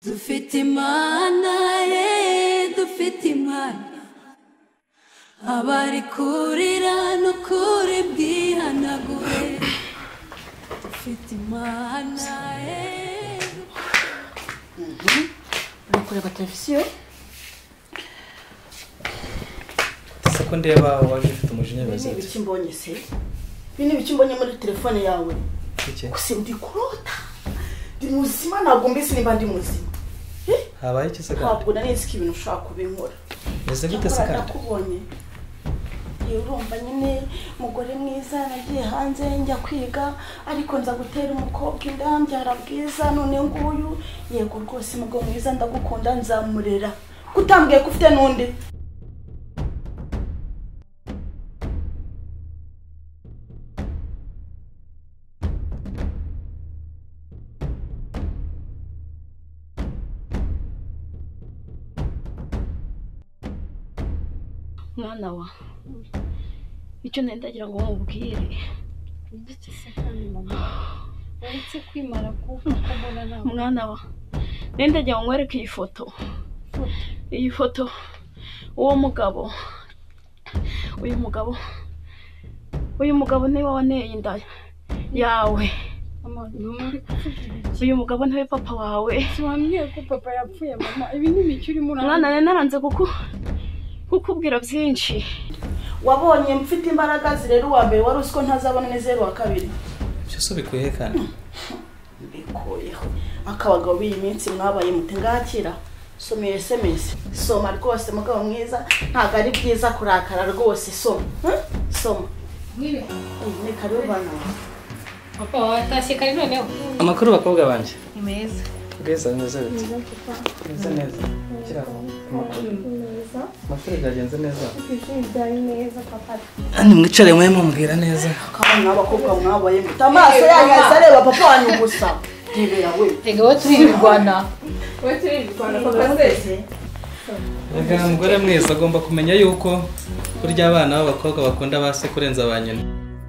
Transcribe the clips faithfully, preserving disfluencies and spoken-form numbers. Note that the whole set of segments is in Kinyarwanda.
dufite imana ye dufite imana abari kurira n'ukuri bwihanagure dufite imana ye uri kureba televiziyo sako ndeba waje ufite umujinya bibazo ibi biki mbonye se ibi ni biki mbonye muri telefone yawe iki gusa ndi kurota ndi muzima ntabwo mbese nimba ndi muzima habaye iki se kandi ntabwo narizi ko ibintu ushaka kubinkora neze gute se kandi nakubonye iyo urumva nyine mugore mwiza nagiye hanze njya kwiga ariko nza gutera umukobwa inda mbyara bwiza none nguyu yego rwose mugabo mwiza ndagukunda nzamurera kutambwiye ko ufite n'undi mwana wa icyo nendagira ngo mubwire igiti se kandi mama uretse kwimara kuko mbona na mwana wa nendagira ngo nkwereke iyi foto iyi foto uwo mugabo uyu mugabo uyu mugabo niwe waneye inda yawe mama muri kuvugira uyu mugabo niwe papa wawe wambwiye ko papa yapfuye mama ibi ni imiki uri muri mwana nari naranze kuko kukubwira byinshi wabonye mfite imbaraga zirera uwa mbere wari usiko ntazabona nezero wa kabiri cyose bikuye kandi bikoyeho akabagabo b'iyi minsi mwabaye mutengakira someye S M S soma rwose mugabo mwiza ntago ari byiza kurakara rwose soma soma mwire ni karibu bana papa watashye kari noneho amakuru bakobwa banje ni meza beza neza bite neza neza kiraro amakuru gagenze neza byari neza papa ani mwicare mwe mumbwira neza kandi n'abakobwa mwabaye mutamaso yanyaza areba papa wanyu gusa dibera we ega wo turirwana wo turirwana papa sese ega mugore mwiza agomba kumenya yuko burya abana b'abakobwa bakunda base kurenza abanyina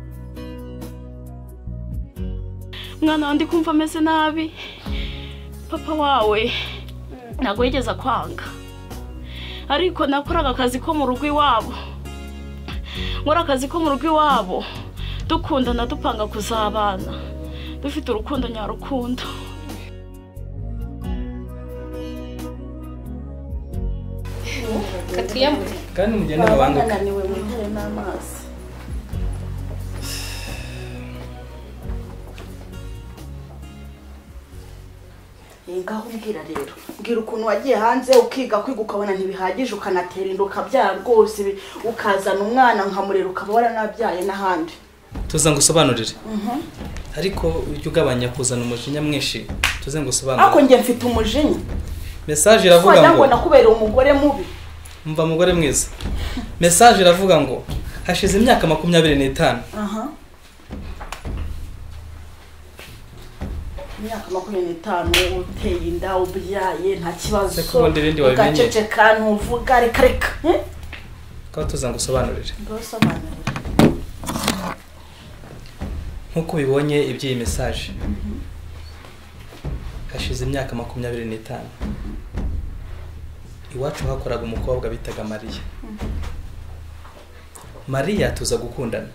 mwana wandi kumva ameze nabi papa wawe ntabwo yigeze kwanga ariko nakoraga akazi ko mu rugo iwabo nkora akazi ko mu rugo iwabo dukundana dupanga kuzabana dufite urukundo nyarukundo katuyamure kandi mugende mubanguke bananiwe mwihere n'amazi ngaho mbwira rero mbwira ukuntu wagiye hanze ukiga kwiga ukabona ntibihagije ukanatera inda ukabyara rwose ukazana umwana nkamurera ukaba waranabyaye n'ahandi tuza ngusobanurire ariko ujye ugabanya kuzana umujinya mwinshi tuze ngusobanurire ako njye mfite umujinya message iravuga ngo ngo nakubereye umugore mubi mva mugore mwiza message iravuga ngo hashize imyaka makumyabiri n'itanu aha imyaka makumyabiri n'itanu uteye inda ubyaye nta kibazo ugaceceka ntuvuga reka reka ko tuza ngusobanurire ngasobanurire nkuko ubibonye iby'iyi message hashize imyaka makumyabiri n'itanu iwacu hakoraga umukobwa bitaga Mariya Mariya tuza gukundana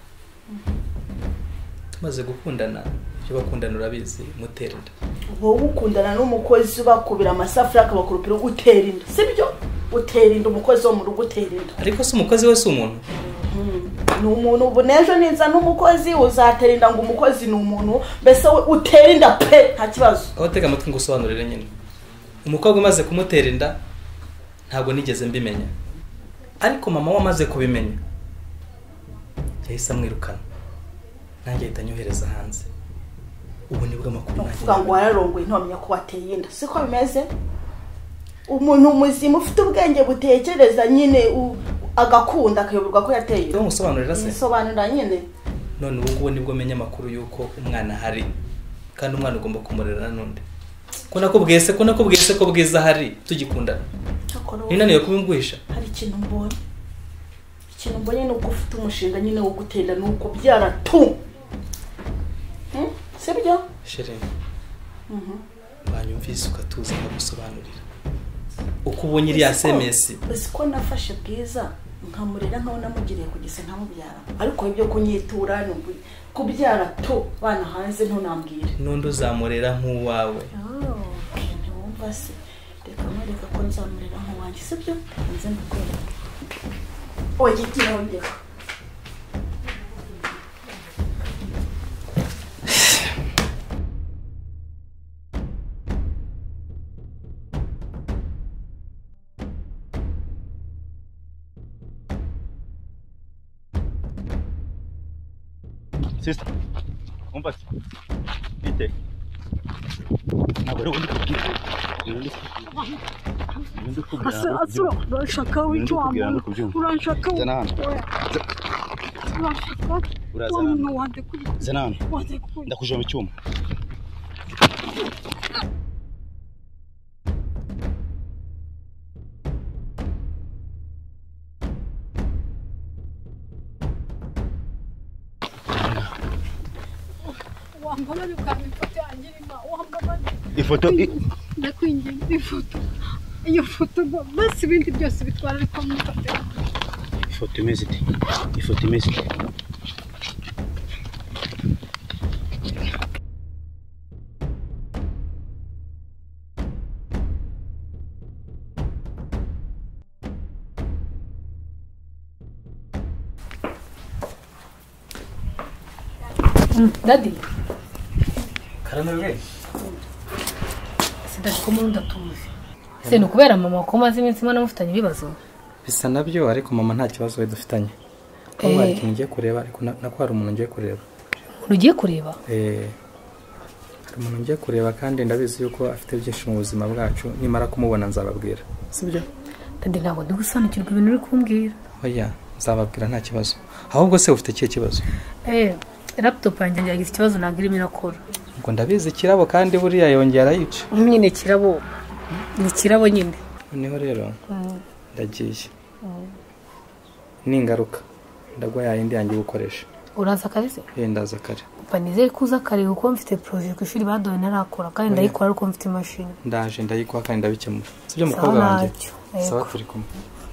tumaze gukundana ibyo bakundana urabizi mutera inda wowe ukundana n'umukozi ubakubira amasafuriya akabakurupira utera inda sibyo utera inda umukozi wo mu rugo utera inda ariko si umukozi we si umuntu ni umuntu ubu n'ejo ninza n'umukozi uzatera inda ngo umukozi ni umuntu mbese utera inda pe nta kibazo aho tega amatwi ngo usobanurire nyine umukobwa umaze kumutera inda ntabwo nigeze mbimenya ariko mama we amaze kubimenya yahise amwirukana nanjye ahita anyohereza hanze ubu nibwo amakuru uvuga ngo wararongoye ntomenya ko wateye inda siko bimeze umuntu muzima ufite ubwenge butekereza nyine agakunda akayoberwa ko yateye inda umusobanurira se sobanura nyine none ubu ngubu nibwo menya amakuru yuko umwana hari kandi umwana ugomba kumurera n'undi ko nakubwiye se ko nakubwiye se ko bwiza hari tugikundana ninaniye kubimbwisha hari ikintu mbonye ikintu mbonye nuko ufite umushinga nyine wo gutenda nuko byara tu sibyo sheri wanyumvise ukatuza nkagusobanurira uko ubonye iriya S M S. Ese ko nafashe Bwiza nkamurera nkaho namugiriye kugise nkamubyara ariko ibyo kunyitura no kubyara to bana hanze ntunambwire nundi uzamurera nk'uwawe. Oh ntiwumva se reka mwereka ko nzamurera nk'uwanjye sibyo nze ndakwereka oye kironde Sister, umva bite ntabwo undi kubwira undi kubwira Asura urashaka wicyo wamuntu urashaka zana hano urashaka wamuntu wande kuri zana hano ndakuje mu cyuma wambabari ukamifata angirima wambabari ifoto ndakwinginze ifoto iyo foto basi ibindi byose bitwara ariko mufate ifoto imeze ite ifoto imeze ite Daddy Karanare sidashikomo ndatuzi se no kubera mama ko maze iminsi mana mufitanye ibibazo bisa nabyo ariko mama nta kibazo we dufitanye ko bari kintu ngiye kureba ariko nako hari umuntu ngiye kureba ugiye kureba eh hari umuntu ngiye kureba kandi ndabizi yuko afite byinshi mu buzima bwacu nimara kumubona nzababwira sibyo Daddy ntabwo ndi gusobanukirwa ibintu uri kumbwira oya nzababwira nta kibazo ahubwo se ufite kiye kibazo eh laptop yanjye yagize ikibazo nagirimo irakora ngo ndabizi kirabo kandi buriya yongera yica nyine kirabo ni kirabo nyine niho rero ndagiye ningaruka ndagwa yayindi yanjye gukoresha uraza karize eh ndaza kare panizere kuza kare uko mfite project ku ishuri badoye narakora kandi ndayikora ariko mfite machine ndaje ndayikwa kandi ndabikemura sibyo mukobwa wanjye sawa turi kumwe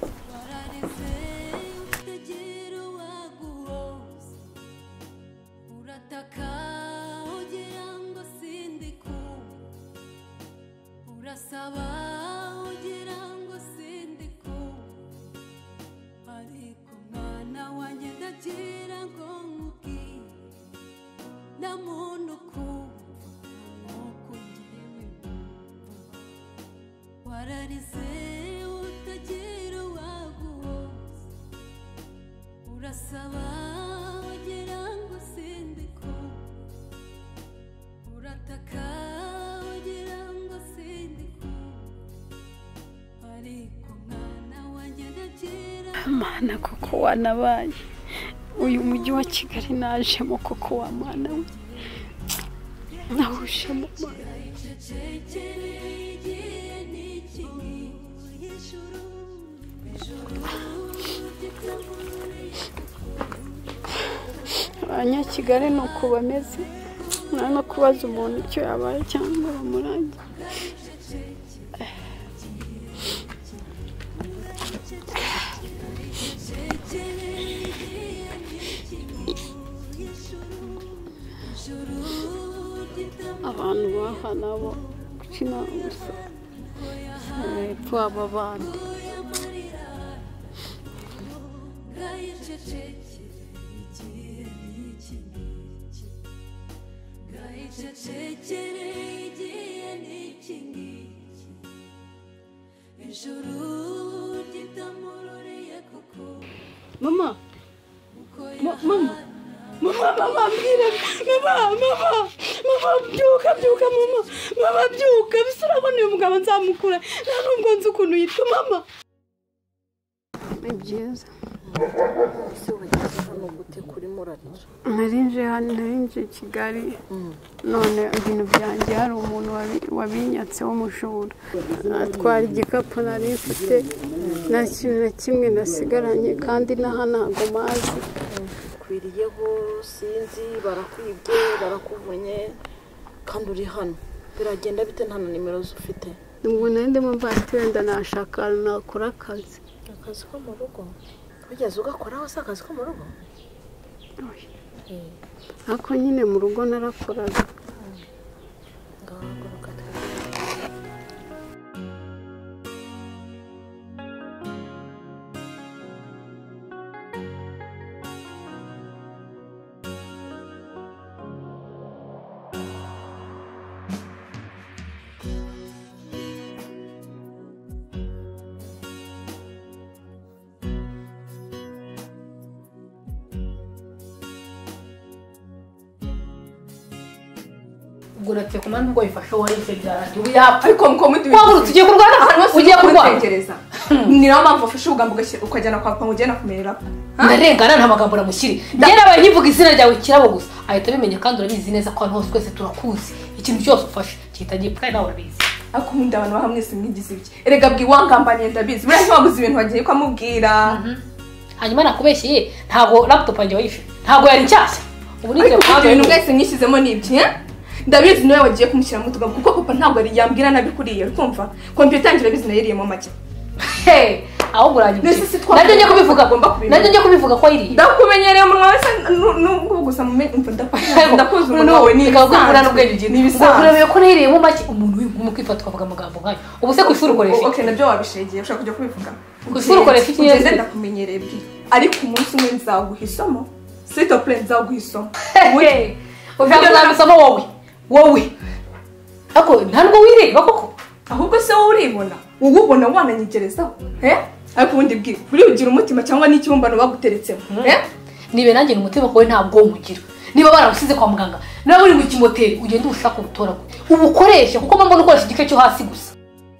Mana koko wanabaye uyu mujyi wa Kigali najemo koko wa mana we nahushemo Abanyakigali ni uko bameze no kubaza umuntu icyo yabaye cyangwa bamurange abantu baha nabo kina gusa epfo aba bandi Mama Mama Mama mama mbwira mama mama mama byuka byuka mama mama byuka bisura ko uyu mugabo nzamukura nta nubwo nzi ukuntu yitwa mama Ibyiza ese wageze hano gute kuri murarira narinje hano narinje Kigali none ibintu byanjye hari umuntu wabinyatse wo mushura atwara igikapu nari mfite nta kintu na kimwe nasigaranye kandi naha ntago mazi kwiriyeho sinzi barakwibye barakuvunye kandi uri hano biragenda bite nta nimero ufite ubwo ndimo mbati wenda nashaka nakora akazi akazi ko mu rugo ugeze ugakora wose akazi ko mu rugo ako nyine mu rugo narakoraga Gurate kumana ngo ifashe wahise byaranje uya ariko mko mundi kwaguru tugiye kurwana ahantu hose ugiye kurwana ni nayo mpamvu ufashe ubugambo ukajyana kwa papa ugenda kumerera ndarengana nta magambo namushyiri ngera abaye nkivuga izina ryawe kirabo gusa ahita bimenya kandi urabizi neza ko hose twese turakuzi ikintu cyose ufashe kitagiye kandi nawe urabizi ako munda abantu bahamwe simwigize ibiki erega bwiwangambanye ndabizi buriya ntiwabuze ibintu wagiye kwamubwira hanyuma nakubeshye ntago laptop yanjye wayishe ntago yari nshyashya ubu ni ibintu mwese mwishizemo nibyo ndabizi nawe wagiye kumushyira mu tugabo kuko papa ntabwo ari yambwira nabi kuriye ukumva computer ngira bizi nayiriyemo make hey aho guranye nabyo ngiye kubivuga nabyo ngiye kubivuga ko yiriye ndakumenyereye umunwa wese n'ubwo gusa mu mva ndakuza umunwa we ni ikagukura n'ubwenge ugiye nibisanzwe urebe ko nayiriyemo make umuntu w'inkumu kwifata ukavuga amagambo nkayo ubu se ku ishuri ukoresha okay nabyo wabishegeye ushaka kujya kubivuga ku ishuri ukoresha iki ngeze ndakumenyereye bwi ariko umunsi umwe nzaguha isomo s'il te plaît nzaguha isomo we ushaka isomo wowe wowe ako ntabwo wireba koko ahubwo se wowe uribona wowe ubona wananyigerezaho eh ariko ubundi bwira buri ugira umutima cyangwa n'ikibumbano baguteretsemo eh nibe nanjye n'umutima kowe ntabwo mugira niba baragusize kwa muganga nawe uri mu kimoteri ugende ushaka ubutora ubu ukoresha kuko mbona ukoresha igice cyo hasi gusa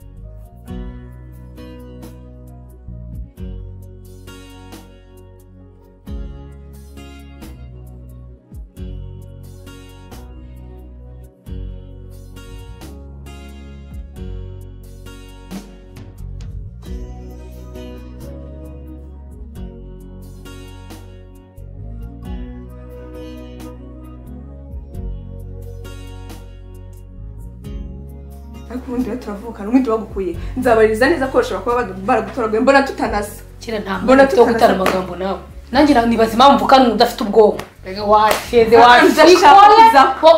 ariko ubundi turavuka n'ubundi bagukuye nzabariza neza ko bashobora kuba baragutoraguye mbona tutanasa kira nta mbona cyo gutara amagambo nawe nanjye nibaza impamvu kandi udafite ubwoba rega washeze washikoza ko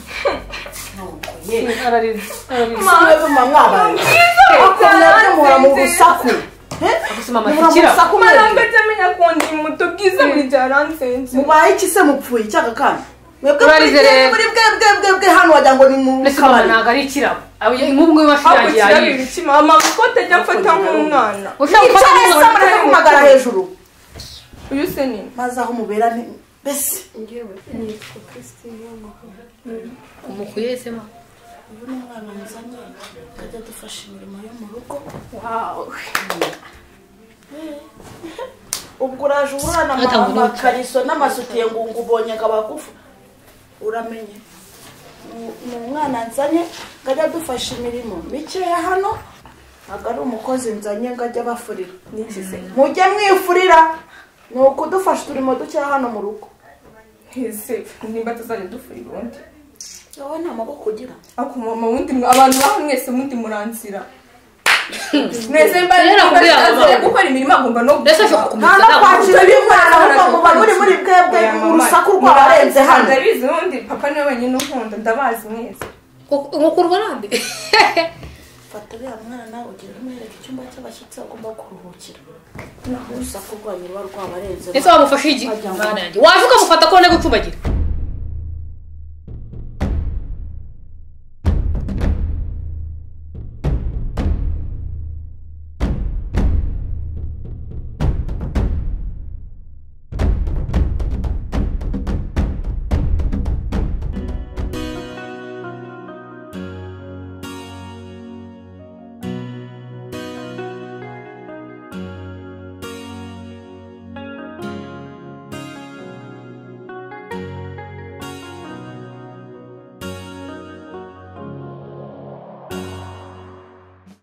ararize mama mama akomeza muhora mu busaku agusoma amakira maranga cyamenya kundi muto bwiza muri byaransenze mubaye iki se mupfuye cyaka kandi mwebwe Urarizere. muri bwe bwe bwe bwe hano wagira ngo ni mu mbese mama ntago ari ikirabo nk'ubwo washiragiye ari mama ukote jya mfata nk'umwana ushaka gufata nk'umwana nk'umwana kumagara hejuru uyu se ni maze aho mubera ni bese ngewe nitwa Christine y'amahoro umukuye se ma ubu ni umwana muzanye kajya dufasha imirimo yo mu rugo wow ubwo uraje urana amakariso n'amasutiye ngo ubonye abagufu uramenye ni umwana nzanye ngajya dufasha imirimo mikeya hano ntabwo ari umukozi nzanye ngajya bafurira mujye mwifurira ni ukudufasha uturimo dukeya hano mu rugo ese nimba tuzajya dufurira ubundi wowe nta maboko ugira ako mama wundi abantu baho mwese mundi muranzira mwese mbara gukora imirimo agomba no mbese ashobora nta kumenya no kwakira ibimwana ahubwo muba muri muri bwebwe mu rusaku rwabarenze hano ndabizi ubundi papa niwe wenyine unkunda ndabazi mwese nkukurwa nande fata uriya mwana nawe ugenda umwereka icyumba cy'abashyitsi agomba kuruhukira urusaku rwanyu ruba rwabarenze ese wamufashe iki mwana yanjye waje ukamufata ko ane gucumbagira